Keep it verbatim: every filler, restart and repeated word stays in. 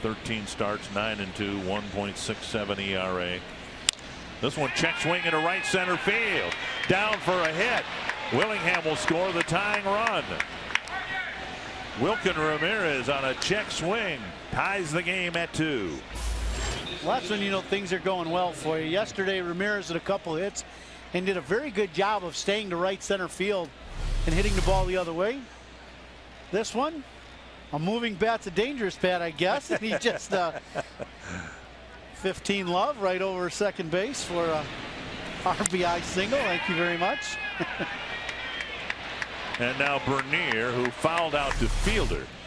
thirteen starts, nine and two, one point six seven E R A. This one check swing into right center field. Down for a hit. Willingham will score the tying run. Wilkin Ramirez on a check swing ties the game at two. Well, that's when you know things are going well for you. Yesterday, Ramirez had a couple hits and did a very good job of staying to right center field and hitting the ball the other way. This one, a moving bat's a dangerous bat, I guess. And he just uh, fifteen love right over second base for a R B I single. Thank you very much. And now Bernier, who fouled out to Fielder.